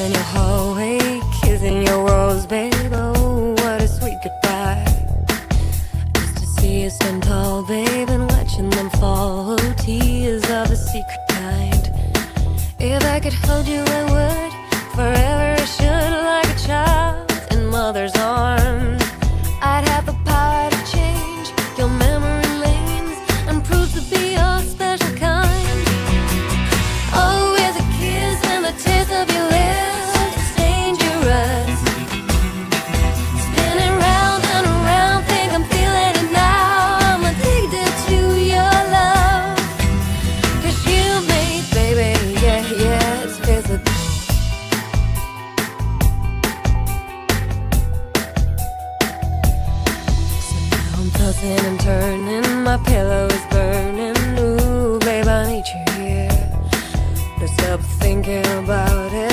in your hallway, kissing your rose, babe. Oh, what a sweet goodbye. Just to see you stand tall, babe, and watching them fall. Oh, tears of a secret kind. If I could hold you, I would. Forever I should, like a child in mother's arms. I'd have the power to change your memory lanes and prove to be your special kind. Oh, with a kiss and the taste of your lips, it's dangerous. Spinning round and around, think I'm feeling it now. I'm addicted to your love, 'cause you made, baby, yeah, yeah, it's physical. Tossing and turning, my pillow is burning. Ooh, babe, I need you here. Don't stop thinking about it.